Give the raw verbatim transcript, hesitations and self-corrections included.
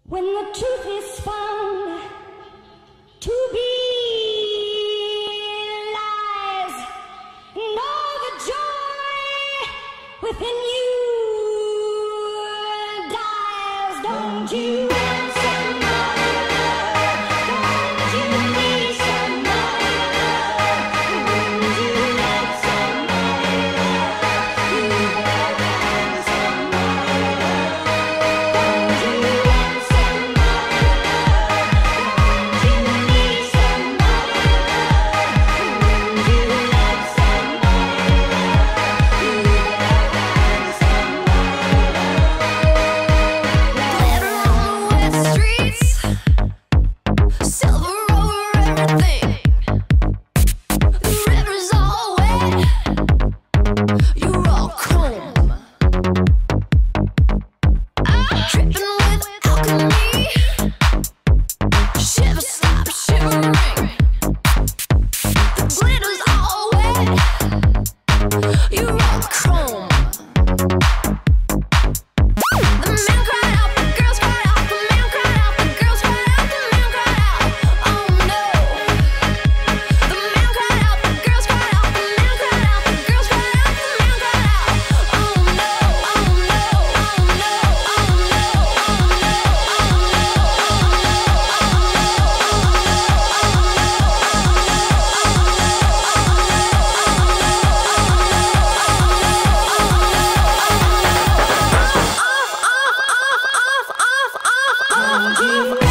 When the truth is found to be lies, know the joy within you dies. Don't you want some more love? Don't you need some more love? Wouldn't you like some more love? You better find some more love. Don't you want some more love? Don't you need some more love? Wouldn't you like some more love? You better find some more love. Glitter on the wet streets, silver over everything. The river's all wet, you're all chrome. I'm dripping with alchemy. Shiver, stop shivering. The glitter's all wet, you're all chrome. The man cried out, the girls cried out, the man cried out, the girls cried out, the man cried out. Oh no. The man cried out, the girls cried out, the man cried out, the girls cried out, the man cried out. Oh no, oh no, oh no, oh no, oh no, oh no. Off, off, off, off, off, off, off.